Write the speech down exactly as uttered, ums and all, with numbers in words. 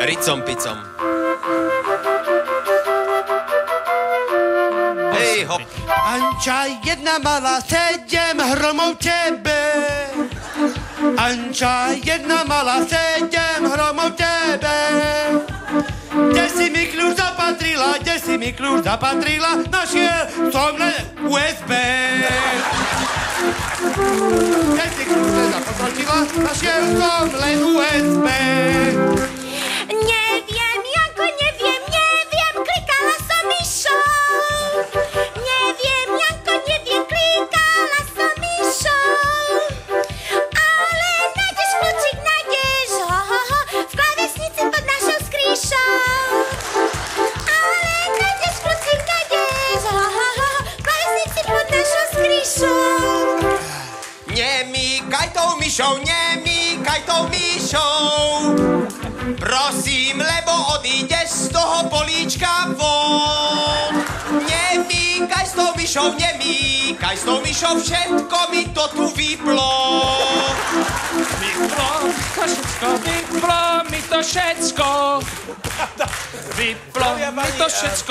Ricom picom. Hej, hop. Anča jedna mala sedem hromov tebe. Anča jedna mala sedem hromov tebe. Kde si mi kľúč zapatrila, kde si mi kľúč zapatrila, našiel som len ú es bé. Kde si kľúč zapatrila, našiel som len ú es bé. Neviem, Janko, neviem, neviem, klikala som myšou. Neviem, Janko, neviem, klikala som myšou. Ale nájdeš kľúčik, nájdeš ho, ho, ho, v klávesnici pod našou skrýšou. Ale nájdeš kľúčik, nájdeš ho, ho, ho, v klávesnici pod našou skrýšou. Nemýkaj tou myšou, nemýkaj tou myšou. Prosím, lebo odídeš z toho políčka von. Nemýkaj s tou myšou, nemýkaj s tou myšou, všetko mi to tu vyplo. Vyplo to všetko, vyplo mi to všetko. Vyplo mi to všetko.